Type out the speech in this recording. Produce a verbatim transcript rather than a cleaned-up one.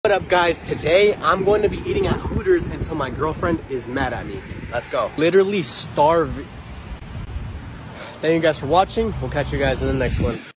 What up, guys? Today I'm going to be eating at Hooters until my girlfriend is mad at me. Let's go. Literally starving. Thank you guys for watching. We'll catch you guys in the next one.